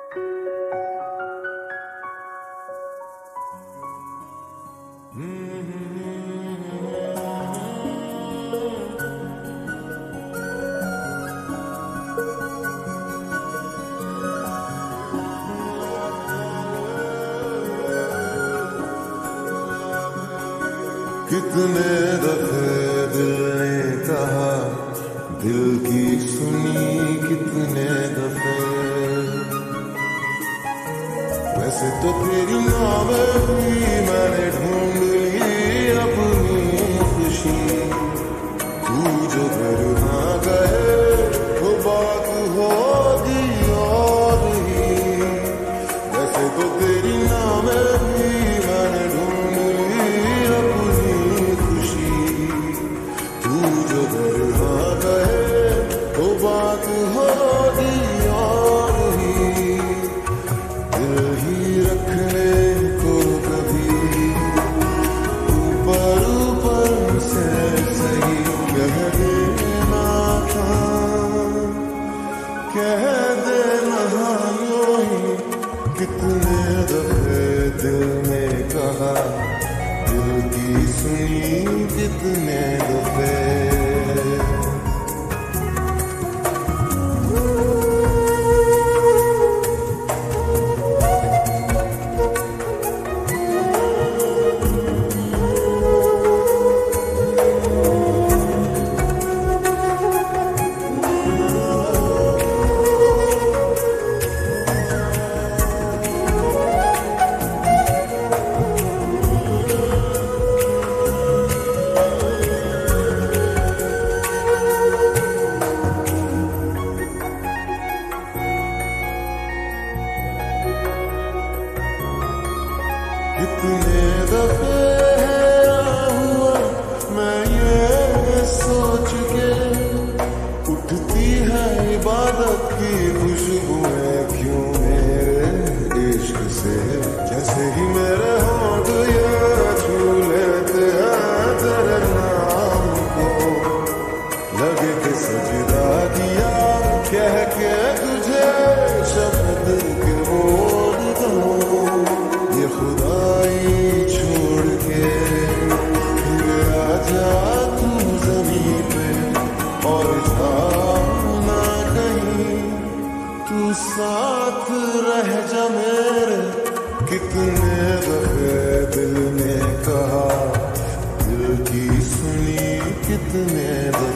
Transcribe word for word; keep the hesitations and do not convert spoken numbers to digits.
कितने दफे दिल ने कहा, दिल की सुनी कितने दफे। वैसे तो तेरी नाव भी मैंने ढूंढ ली अपनी खुशी। तू जो घर ना गए वो बात होगी और ही। वैसे तो तेरी नाव भी मैंने ढूंढ ली अपनी खुशी। तू जो घर ना गए वो बात होगी और ही। दिल ही रखने को कभी ऊपर ऊपर से सही कह देना था, कह देना यूं ही। कितने दफे दिल ने कहा, दिल की सुनी कितने दफे। कितने दफे हुआ मैं ये सोच के, उठती है इबादत की खुशबुएं क्यों मेरे इश्क से। जैसे ही मेरे होंठ ये छू लेते हैं तेरे नाम को, लगे कि सजदा किया कह के तुझे शब्द के बोल दो। ये खुदाई छोड़ के फिर आजा तू ज़मीं पे और जाना कहीं। तू साथ रह जा मेरे। कितने दफे दिल ने कहा, दिल की सुनी कितने दफे।